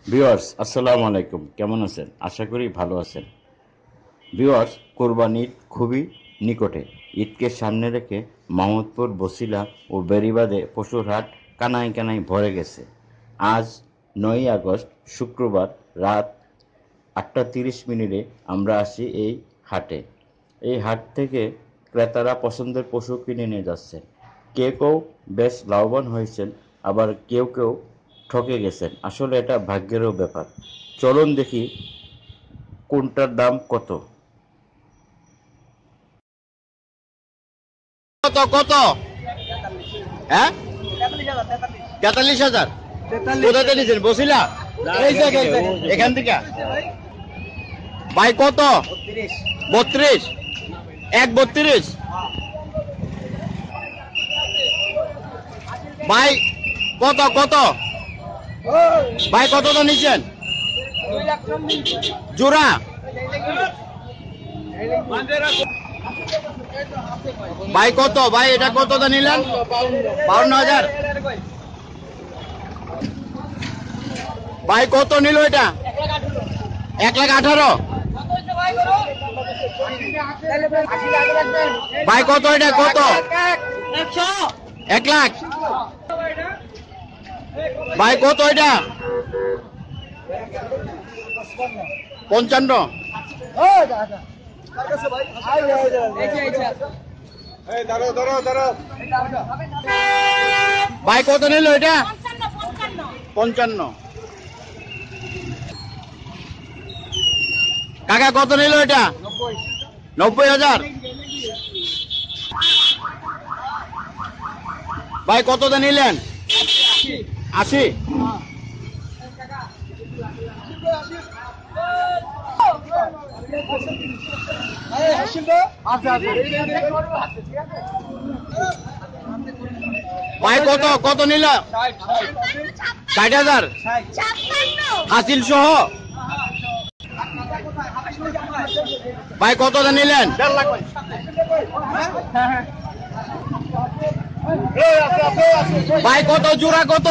Viewers আসসালামু আলাইকুম, কেমন আছেন? আশা করি ভালো আছেন। ভিউয়ার্স, কোরবানি ঈদ খুবই নিকটে। ঈদকে সামনে রেখে মোহাম্মদপুর, বছিলা ও বেড়িবাঁধে পশুর হাট কানায় কানায় ভরে গেছে। আজ ৯ই আগস্ট শুক্রবার রাত ৮টা ৩০ মিনিটে আমরা আসি এই হাটে। এই হাট থেকে ক্রেতারা পছন্দের পশু কিনে নিয়ে যাচ্ছেন। কেউ কেউ বেশ লাভবান হয়েছেন, আবার কেউ কেউ ঠকে গেছেন। আসলে এটা ভাগ্যেরও ব্যাপার। চলুন দেখি কোনটার দাম কত। কত কত? হ্যাঁ, ৪৩,০০০। কোথাতে নিয়েছেন? বসিলা এখান থেকে ভাই কত? ৩২। ১,৩২ ভাই কত কত? ভাই কত তো নিচ্ছেন জোড়া? ভাই কত? ভাই এটা কত তো নিলেন? ৫২,০০০। ভাই কত নিল এটা? ১,১৮,০০০। ভাই কত এটা? কত? ১,০০,০০০। ভাই কত এটা? ৫৫। ভাই কত নিল এটা? ৫৫। কাকা কত নিল এটা? ৯০,০০০। ভাই কতটা নিলেন? ৮০। ভাই কত কত নিল? ৬০,০০০ হাসিল সহ। ভাই কতটা নিলেন? ভাই কত জোড়া? কত?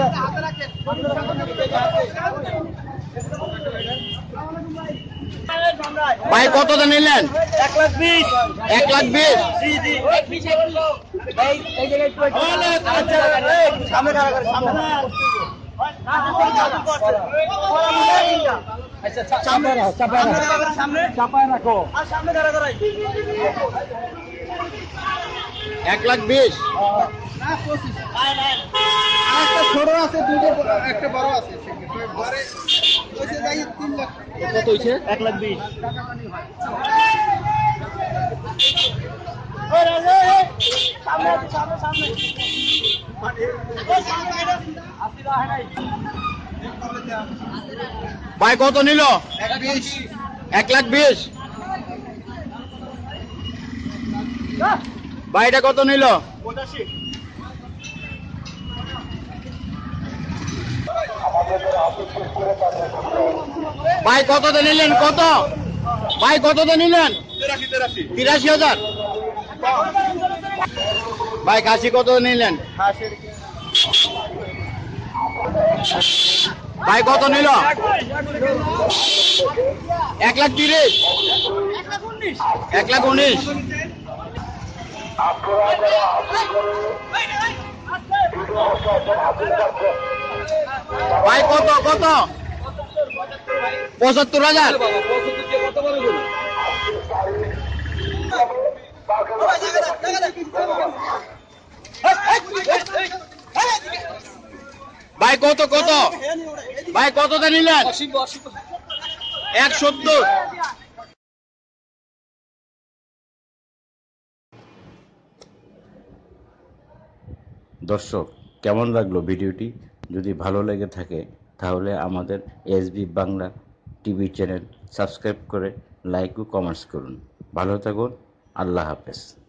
ভাই কতটা নিলেন? ১,২০,০০০। ১,২০,০০০। ছোট আছে, একটা বড় আছে। কত হয়েছে? ১,২০,০০০। ভাই কত নিল? ১,২০,০০০। ভাই এটা কত নিল? ৮৫। ভাই কততে নিলেন? কত? ভাই কততে নিলেন? ৮৩,০০০। ভাই খাসি কত নিলেন? ভাই কত নিল? ১,৩০,০০০। ১,১৯,০০০। ভাই কত কত? ৭৫,০০০। ভাই কত কত? ভাই কতটা নিলেন? ১,৭০। দর্শক, কেমন লাগলো ভিডিওটি? যদি ভালো লেগে থাকে তাহলে আমাদের SB Bangla TV channel subscribe করে লাইক ও কমেন্টস করুন। ভালো থাকুন। আল্লাহ হাফেজ।